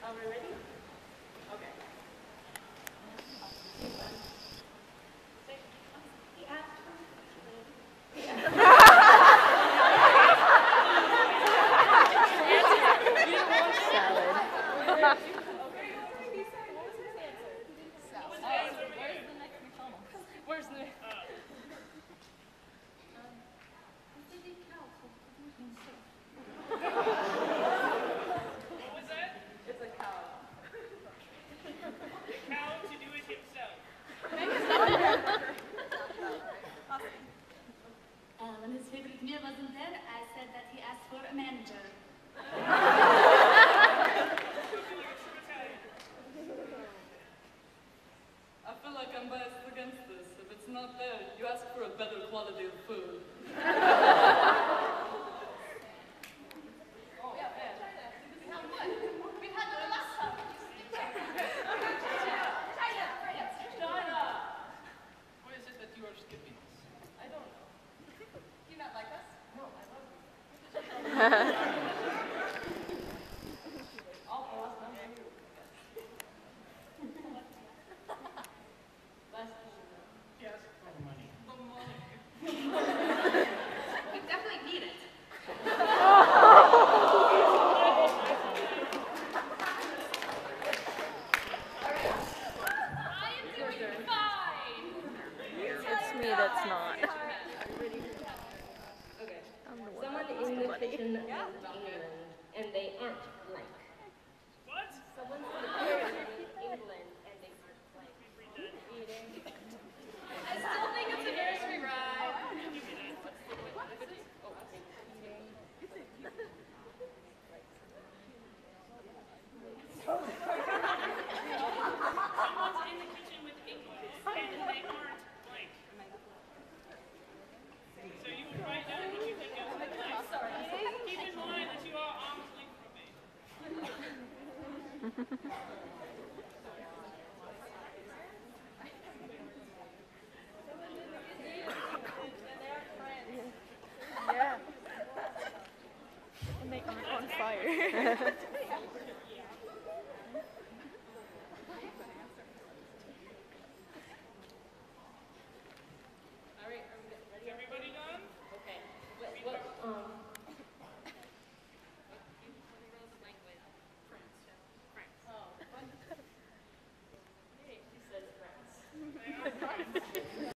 Are we ready? Okay. Where's the It's a cow. How to do it himself. When his favorite meal wasn't there, I said that he asked for a manager. I feel like I'm biased against this. If it's not there, you ask for a better quality of food. Why is it that you are skipping us? I don't know. Do you not like us? No, I love you. All for us, not for you. Last question. Yes, for money. The money. We definitely need it. It's me that's not. Okay. I'm the one Someone that in needs the the money. kitchen of England, and they aren't blank. What? Someone's in the kitchen of England, and they aren't blank. I still think it's a nursery rhyme. Someone's in the kitchen with England, and they aren't blank. So you would write down what you think is blank. Sorry. Keep in mind that you are arm's length from me. Yeah. And they aren't on fire.